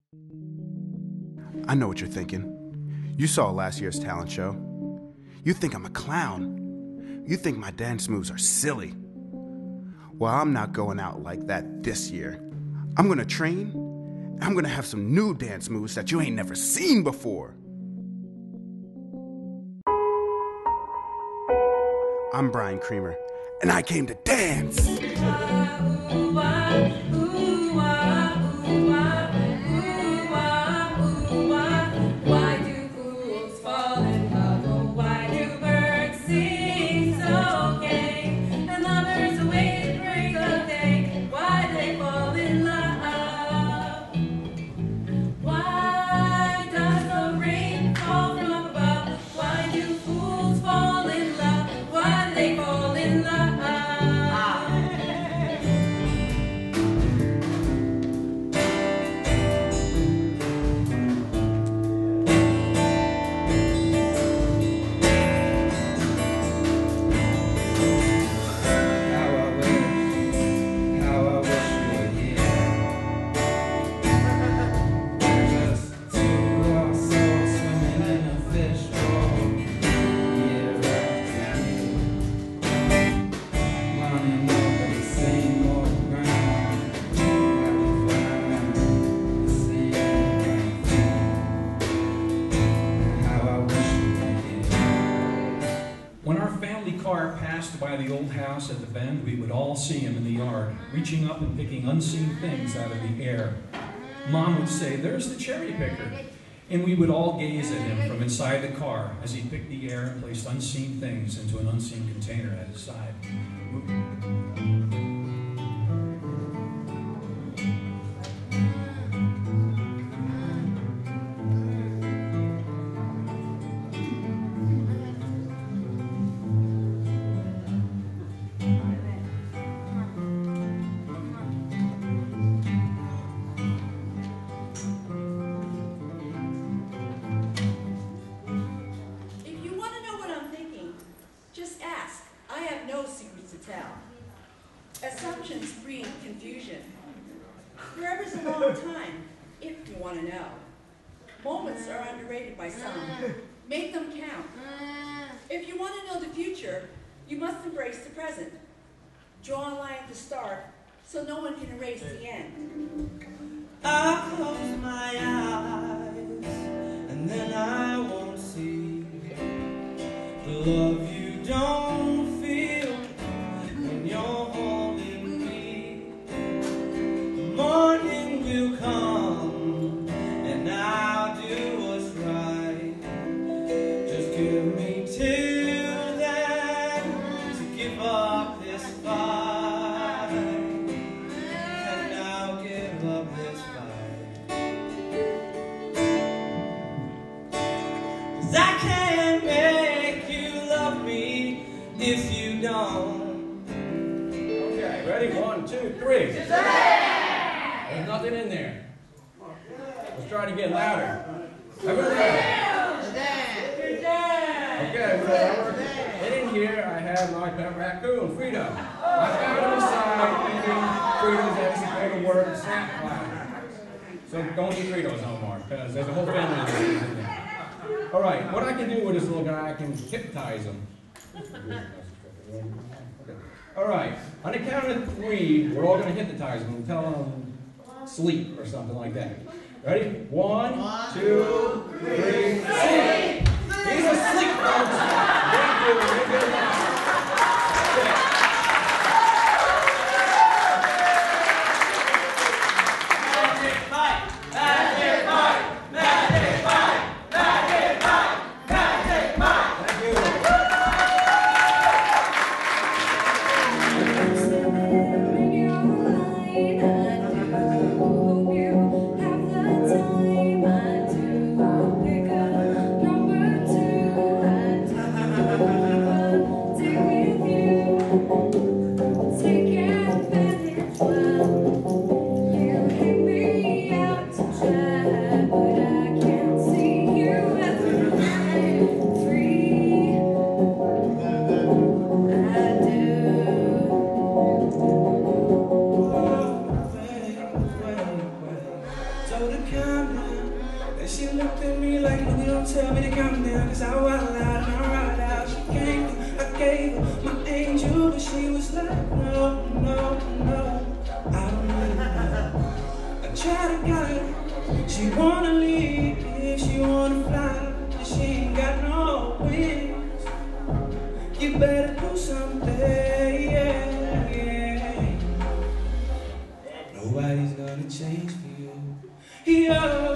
I know what you're thinking. You saw last year's talent show. You think I'm a clown. You think my dance moves are silly. Well, I'm not going out like that this year. I'm gonna train. I'm gonna have some new dance moves that you ain't never seen before. I'm Brian Creamer, and I came to dance. By the old house at the bend, we would all see him in the yard, reaching up and picking unseen things out of the air. Mom would say, "There's the cherry picker." And we would all gaze at him from inside the car as he picked the air and placed unseen things into an unseen container at his side. Assumptions breed confusion. Forever's a long time, if you want to know. Moments are underrated by some. Make them count. If you want to know the future, you must embrace the present. Draw a line at the start, so no one can erase the end. I close my eyes, and then I won't see the love you don't feel when you're holding me. The morning will come, and I'll do what's right. Just give me till then to give up this fight, and I'll give up this fight. 'Cause I can't make you love me if you don't. Okay, ready? 1, 2, 3. There's nothing in there. Let's try it again, louder. Okay, remember, in here I have my pet raccoon, Frito. I found him inside eating Fritos as he go to work, snack time. So don't eat Fritos no more, because there's a whole family of these in there. All right, what I can do with this little guy, I can hypnotize him. All right, on the count of 3, we're all going to hypnotize him and tell him sleep or something like that. Ready? 1, 2, 3, sleep! He's asleep, folks! Thank you, very good. Magic Mike! Magic Mike! Magic Mike! Magic Mike! Magic Mike! Thank you. Number 2, I do hope you the countdown. And she looked at me like, "Look, don't tell me to calm down, 'cause I wild out and I ride out." She came through, I gave her my angel, but she was like, "No, no, no, I don't really know." I try to guide her. She wanna leave, she wanna fly, but she ain't got no wings. You better do something, yeah, yeah. Nobody's gonna change for you. Yeah.